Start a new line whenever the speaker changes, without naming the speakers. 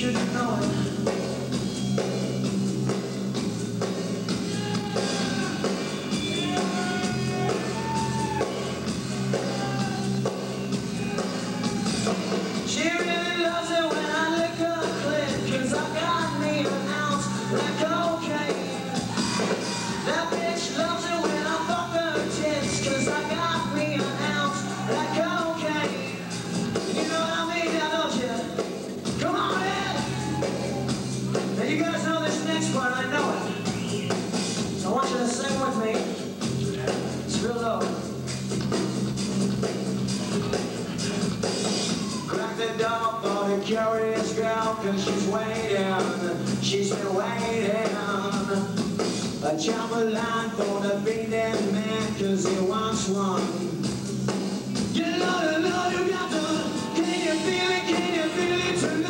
shouldn't know it. She really loves it when I lick her clit, 'cause I got me an ounce like cocaine. That bitch loves it when I fuck her tits, 'cause I got me an ounce like cocaine. You know what I mean now, don't you? Come on in! Now you guys know this next part, I know it. So I want you to sing with me. It's real low. Crack the door for the curious girl, 'cause she's waiting. She's been waiting. A jump a line for the beating man, 'cause he wants one. You know, you got to. Can you feel it? Can you feel it tonight?